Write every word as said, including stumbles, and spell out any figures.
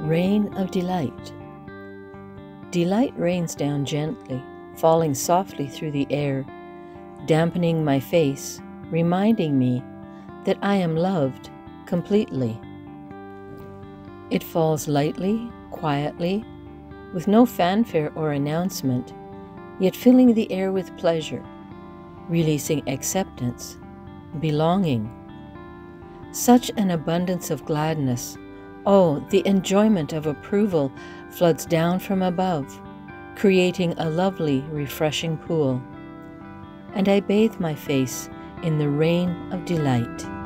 Rain of delight. Delight rains down gently, falling softly through the air, dampening my face, reminding me that I am loved completely. It falls lightly, quietly, with no fanfare or announcement, yet filling the air with pleasure, releasing acceptance, belonging. Such an abundance of gladness, oh, the enjoyment of approval floods down from above, creating a lovely, refreshing pool. And I bathe my face in the rain of delight.